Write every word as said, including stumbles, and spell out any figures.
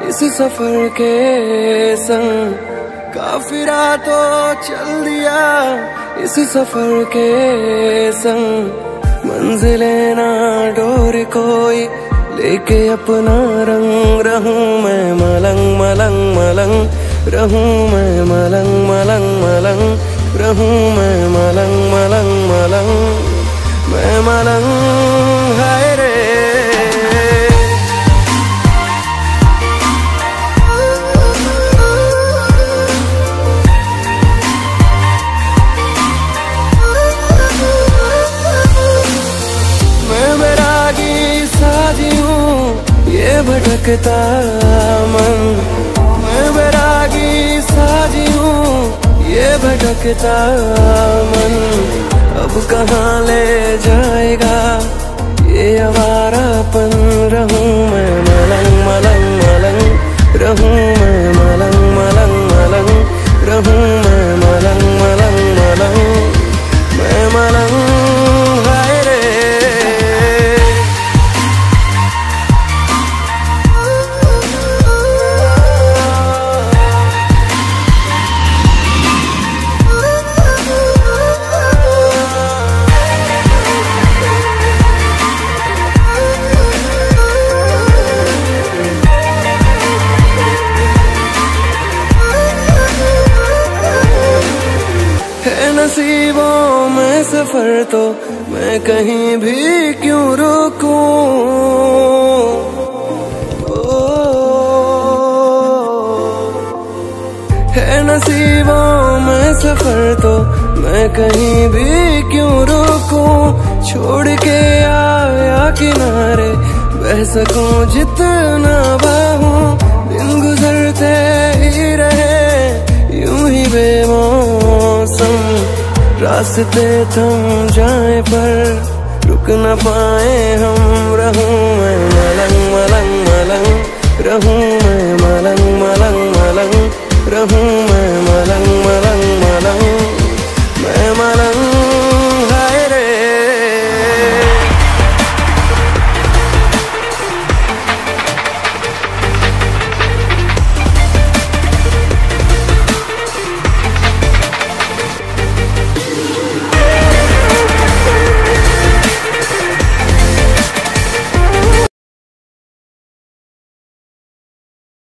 इस सफर के संग, काफिरा तो चल दिया इस सफर के संग। मंजिलें ना डोर कोई लेके अपना रंग, रहूं मैं मलंग मलंग मलंग, रहूं मैं मलंग मलंग मलंग, रहूं मैं मलंग मलंग मलंग, मैं मलंग हाय रे। भटकता मन, मैं बैरागी साजी हूँ ये भटकता मन। अब कहाँ ले जाएगा ये आवारापन, रहूं मैं मलंग मलंग मलंग, रहूं मैं मलंग मलंग मलंग, रहूं मैं मलंग मलंग मलंग, मैं मलंग हाय रे। नसीबों में सफर तो मैं कहीं भी क्यों रुकूं, है नसीबों में सफर तो मैं कहीं भी क्यों रुकूं। छोड़ के आया किनारे बह सकूं जितना बाहूं, दिन गुजरते ही रहे यूं ही बेमौसम। रास्ते थम जाए पर रुक न पाए हम, रहूं मैं मलंग मलंग मलंग, रहूं मैं मलंग मलंग मलंग, रहूं मैं मलंग मलंग